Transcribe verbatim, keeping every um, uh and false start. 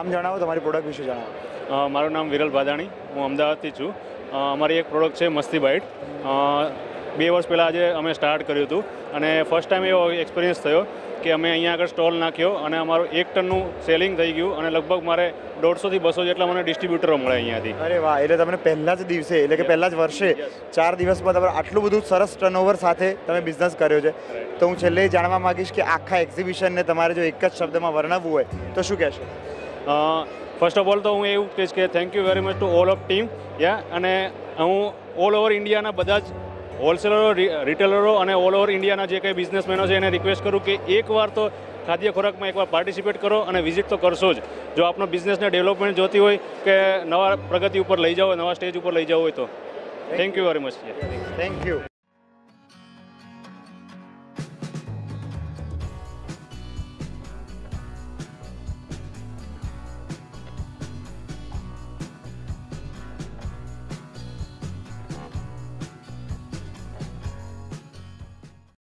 નામ જણાવો, તમારી પ્રોડક્ટ વિશે જણાવો. મારું નામ વિરલ ભાદાણી, હું અમદાવાદથી છું. અમારી એક પ્રોડક્ટ છે મસ્તી બાઇટ. બે વર્ષ પહેલાં આજે અમે સ્ટાર્ટ કર્યું હતું અને ફર્સ્ટ ટાઈમ એવો એક્સપિરિયન્સ થયો કે અમે અહીંયા આગળ સ્ટોલ નાખ્યો અને અમારું એક ટનનું સેલિંગ થઈ ગયું અને લગભગ મારે દોઢસોથી બસો જેટલા મને ડિસ્ટ્રીબ્યુટરો મળે અહીંયાથી. અરે વાહ! એટલે તમને પહેલા જ દિવસે એટલે કે પહેલા જ વર્ષે ચાર દિવસમાં તમે આટલું બધું સરસ ટર્નઓવર સાથે તમે બિઝનેસ કર્યો છે. તો હું છેલ્લે જાણવા માંગીશ કે આખા એક્ઝિબિશનને તમારે જો એક જ શબ્દમાં વર્ણવવું હોય તો શું કહેશો? ફર્સ્ટ ઓફ ઓલ તો હું એવું કહીશ કે thank you very much to all of team. યા અને હું ઓલ ઓવર ઇન્ડિયાના બધા જ હોલસેલરો, રિટેલરો અને ઓલ ઓવર ઇન્ડિયાના જે કંઈ બિઝનેસમેનો છે એને રિક્વેસ્ટ કરું કે એકવાર તો ખાદ્ય ખોરાકમાં એકવાર પાર્ટિસિપેટ કરો અને વિઝિટ તો કરશો જ. જો આપનો બિઝનેસને ડેવલપમેન્ટ જોતી હોય કે નવા પ્રગતિ ઉપર લઈ જાઓ, નવા સ્ટેજ ઉપર લઈ જવું હોય તો thank you very much. Thank you.